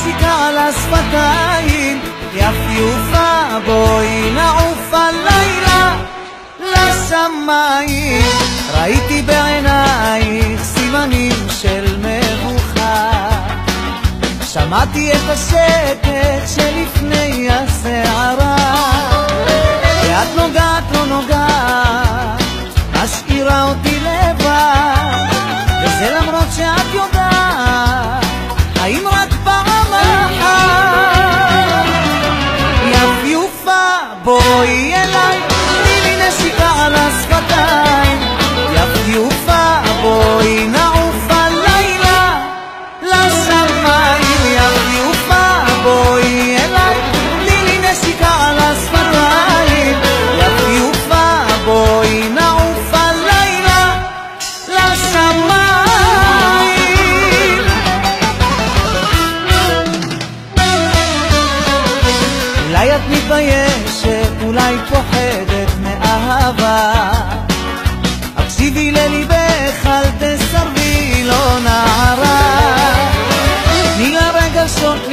נסיקה על השפתיים, יפיופה בואי נעוף הלילה לשמיים. ראיתי בעינייך סימנים של מבוכה, שמעתי את השקט שלפני הסערה, ואת נוגעת לא נוגעת, משאירה אותי לבד, וזה למרות שאת יודעת, האם רק פעם אחת. יפיופה בואי אליי, תני לי נשיקה על השפתיים, יפיופה בואי נעוף הלילה לשמיים. יפיופה בואי אליי, תני לי נשיקה על השפתיים, יפיופה בואי נעוף הלילה לשמיים. אולי את מתביישת, אולי פוחדת מאהבה, הקשיבי לליבך, אל תסרבי, לא נערה, תני לרגשות